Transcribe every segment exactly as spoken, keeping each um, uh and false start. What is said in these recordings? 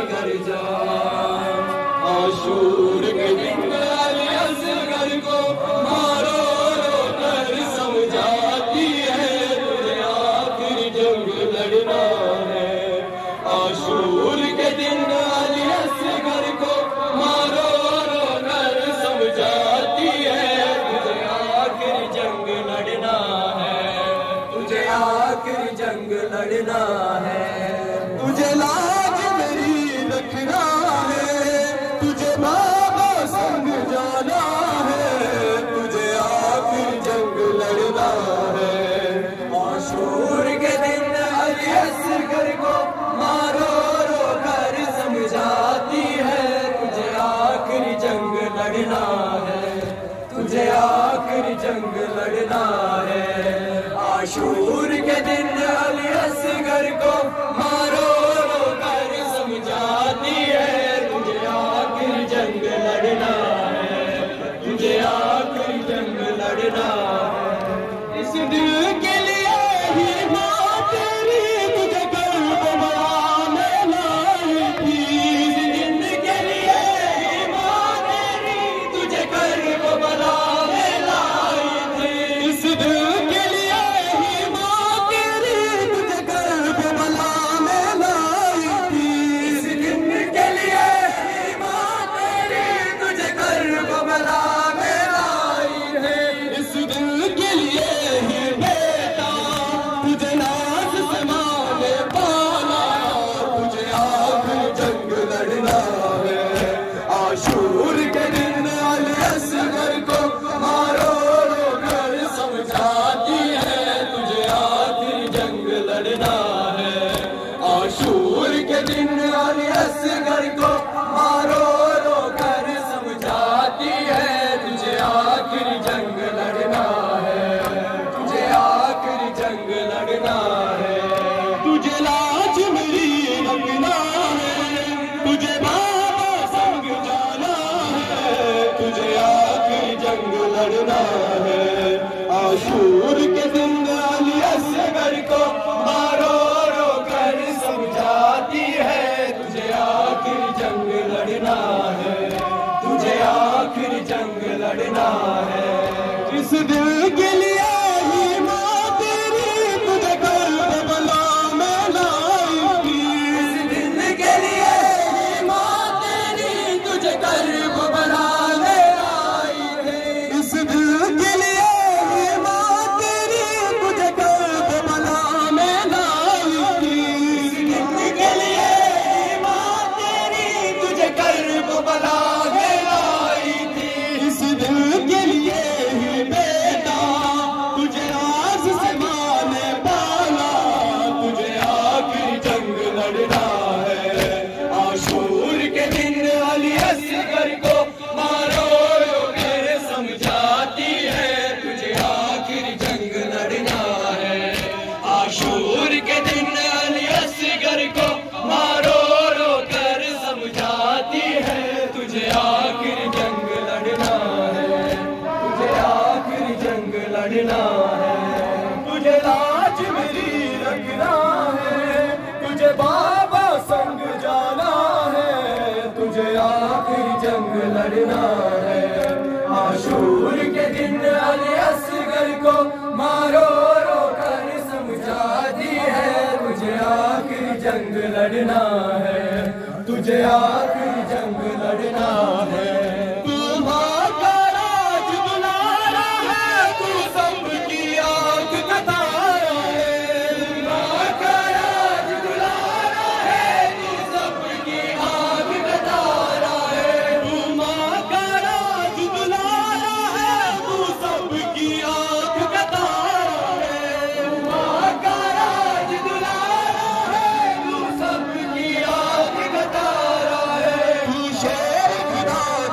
اصغر جان عاشور کے دن علی اصغر کو مارو رو کر سمجھاتی ہے تجھے آخری جنگ لڑنا ہے عاشور کے دن علی اصغر کو مارو رو کر سمجھاتی ہے تجھے آخری جنگ لڑنا ہے تجھے آخری جنگ لڑنا ہے تجھے لاج میری رکھنا ہے تجھے بابا سنگ جانا ہے تجھے آخری جنگ لڑنا ہے عاشور کے دن علی اصغر کو مارو رو کر سمجھاتی ہے تجھے آخری جنگ لڑنا ہے تجھے آخری جنگ لڑنا ہے عاشور کے دن علی اصغر کو مارو رو کر سمجھاتی ہے تجھے آخری جنگ لڑنا ہے تجھے آخری جنگ لڑنا ہے اس دل کے لیے ہی ماں تیری تجھے قلب بڑا میں لائی تھی اس دل کے لیے ہی ماں تیری تجھے قلب بڑا میں لائی تھی اس دل کے لیے ہی ماں تیری تجھے قلب بڑا میں لائی تھی اس دل کے لیے ہی ماں تیری تجھے قلب بڑا میں لائی تھی اس دل کے لیے ہی بیٹا تجھے ناز سے ماں نے پالا تجھے آخری جنگ لڑنا ہے عاشور کے دن علی اصغر کو مارو رو کر سمجھاتی ہے تجھے آخری جنگ لڑنا ہے عاشور کے دن علی اصغر کو مارو رو کر سمجھاتی ہے تجھے آخری جنگ لڑنا ہے تجھے آخری جنگ لڑنا ہے تجھے لاج میری رکھنا ہے تجھے بابا سنگ جانا ہے تجھے آخری جنگ لڑنا ہے عاشور کے دن علی اصغر کو مارو رو کر سمجھاتی ہے تجھے آخری جنگ لڑنا ہے تجھے آخری جنگ لڑنا ہے اس دل کے لیے ہی ماں تیری تجھے قلب بلا میں لائی تھی اس دل کے لیے ہی ماں تیری تجھے قلب بلا میں لائی تھی اس دل کے لیے ہی ماں تیری تجھے قلب بلا میں لائی تھی اس دل کے لیے ہی ماں تیری تجھے قلب بلا میں لائی تھی اس دل کے لیے ہی بیٹا تجھے راز سے ماں نے پالا تجھے آخری جنگ لڑنا ہے عاشور کے دن علی اصغر کو مارو رو کر سمجھاتی ہے تجھے آخری جنگ لڑنا ہے عاشور کے دن علی اصغر کو مارو رو کر سمجھاتی ہے تجھے آخری جنگ لڑنا ہے تجھے آخری جنگ لڑنا ہے تجھے لاج میری رکھنا ہے تجھے بابا سنگ جانا ہے تجھے آخری جنگ لڑنا ہے عاشور کے دن علی اصغر کو مارو رو کر سمجھاتی ہے تجھے آخری جنگ لڑنا ہے تجھے آخری جنگ لڑنا ہے تمہارا کا راج دلارا ہے تو سب کی آنکھ کا تارا ہے تمہارا کا راج دلارا ہے تو سب کی آنکھ کا تارا ہے تمہارا کا راج دلارا ہے تو سب کی آنکھ کا تارا ہے تمہارا کا راج دلارا ہے تو سب کی آنکھ کا تارا ہے تو شیر خدا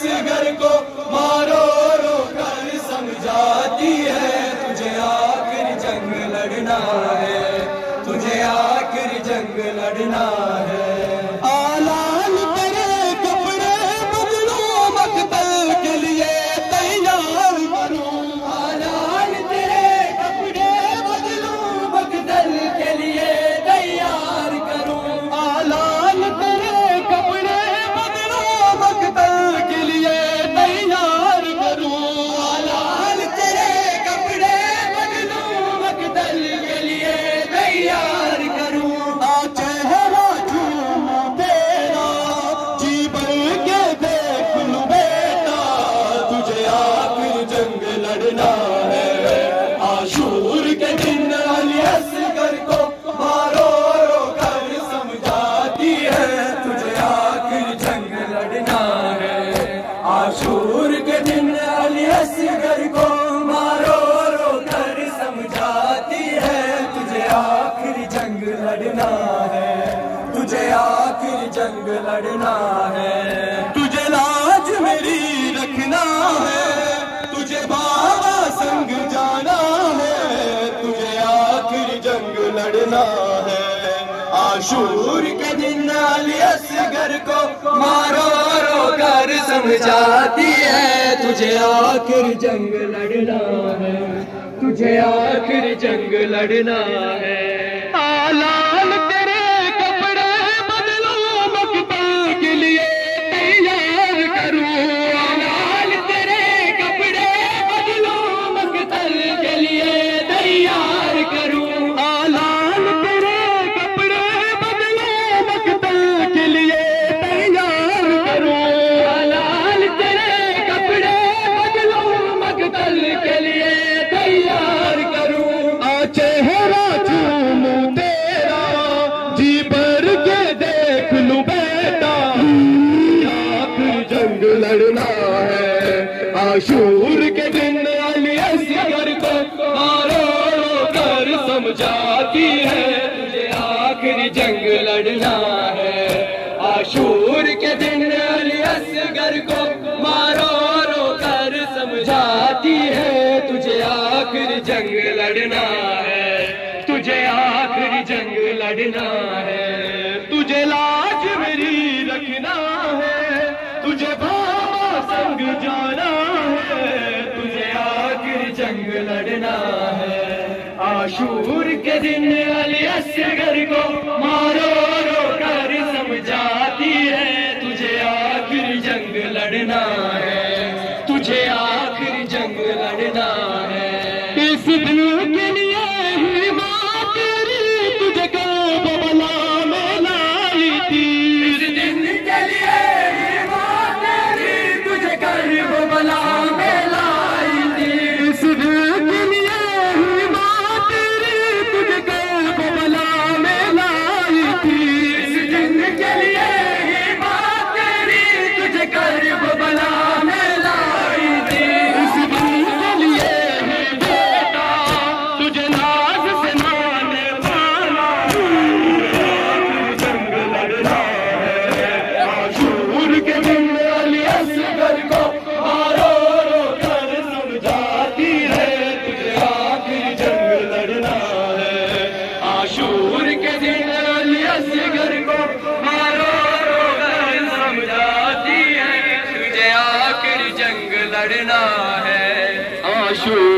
اصغر کو مارو رو کر سمجھاتی ہے تجھے آخر جنگ لڑنا ہے تجھے آخر جنگ لڑنا ہے آلان تیرے کپڑے بدلوں مقتل کے لیے تیار کروں آلان تیرے کپڑے بدلوں مقتل کے لیے تیار کروں آلان تیرے کپڑے بدلوں مقتل کے لیے تیار کروں آلان تیرے کپڑے بدلوں مقتل کے لیے تیار کروں آ چہرہ چوموں تیرا جی بھر کے دیکھ لوں بیٹا تجھے آخر جنگ لڑنا ہے عاشور کے دن علی اصغر کو مارو رو کر سمجھاتی ہے تجھے آخر جنگ لڑنا ہے عاشور کے دن علی اصغر کو مارو رو کر سمجھاتی ہے تجھے آخر جنگ لڑنا ہے تجھے آخر جنگ لڑنا ہے تجھے لاج میری رکھنا ہے تجھے بابا سنگ جانا ہے تجھے آخر جنگ لڑنا ہے عاشور کے دن علی اصغر کو مارو رو کر سمجھاتی ہے تجھے آخر جنگ لڑنا ہے تجھے آخر جنگ لڑنا ہے آلان تیرے کپڑے بدلوں مقتل کے لیے تیار کروں آلان تیرے کپڑے بدلوں مقتل کے لیے تیار کروں آلان تیرے کپڑے بدلوں مقتل کے لیے تیار کروں آلان تیرے کپڑے بدلوں مقتل کے لیے تیار کروں آ چہرہ چوموں تیرا جی بھر کے دیکھ لوں بیٹا آخر جنگ لڑنا ہے عاشور کے دن علی اصغر کو مارو رو کر سمجھاتی ہے تجھے آخر جنگ لڑنا ہے عاشور کے دن علی اصغر کو مارو رو کر سمجھاتی ہے تجھے آخر جنگ لڑنا ہے تجھے آخر جنگ لڑنا ہے تجھے لاج میری رکھنا ہے تجھے بابا سنگ جانا ہے تجھے آخر جنگ لڑنا ہے عاشور کے دن علی اصغر کو مارو رو کر سمجھاتی ہے تجھے آخر جنگ لڑنا ہے تجھے آخر جنگ لڑنا ہے اس دن کے لیے ہی ماں تیری تجھے کربلا میں لائی تھی اس دن کے لیے ہی ماں تیری تجھے کربلا میں لائی تھی اس دن کے لیے ہی ماں تیری تجھے کربلا میں لائی تھی اس دن کے لیے ہی ماں تیری تجھے کربلا میں لائی تھی اس دن کے لیے ہی بیٹا تجھے ناز سے مانے والا جنگ لڑنا ہے عاشور کے دن علی اصغر کو مارو رو کر سمجھاتی ہے تجھے آخر جنگ لڑنا ہے عاشور کے دن علی اصغر کو مارو رو کر سمجھاتی ہے تجھے آخر جنگ لڑنا ہے عاشور